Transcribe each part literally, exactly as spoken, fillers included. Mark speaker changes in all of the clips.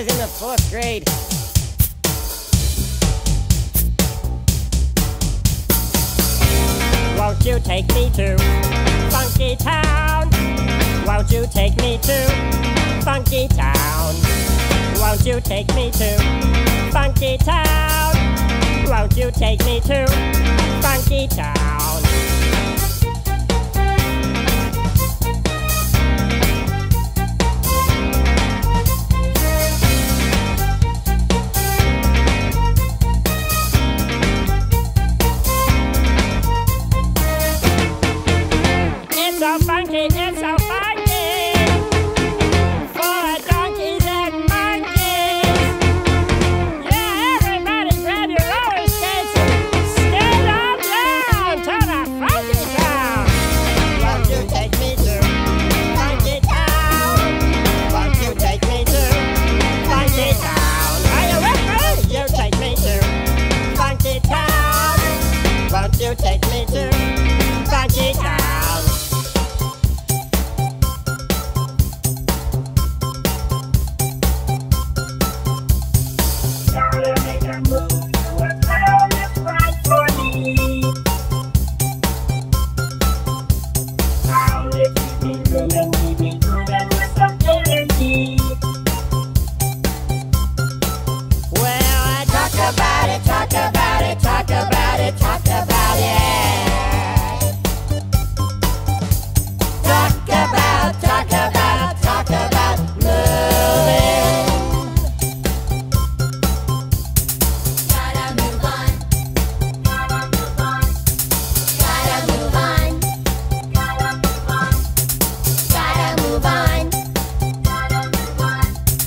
Speaker 1: was in the fourth grade. Won't you take me to Funky Town? Won't you take me to Funky Town? Won't you take me to Funky Town? Won't you take me to Funky Town? It's so funky, it's so funky, full of donkeys and monkeys. Yeah, everybody grab your roller skates and skate on down to the Funky Town. Won't you take me to Funky Town? Won't you take me to Funky Town? Are you with me? You take me to Funky Town. Won't you take me to Funky Town? About it, talk about it, talk about it, talk about it. Talk about, talk about, talk about moving. Gotta move on, gotta move on, gotta move on, gotta move on, gotta move on, gotta move on.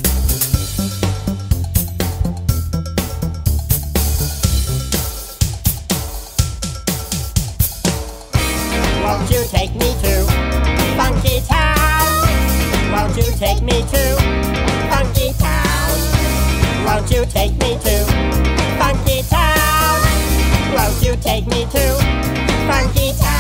Speaker 1: Won't you take me to Funky Town? Won't you take me to Funky Town? Won't you take me to Funky Town? Won't you take me to Funky Town?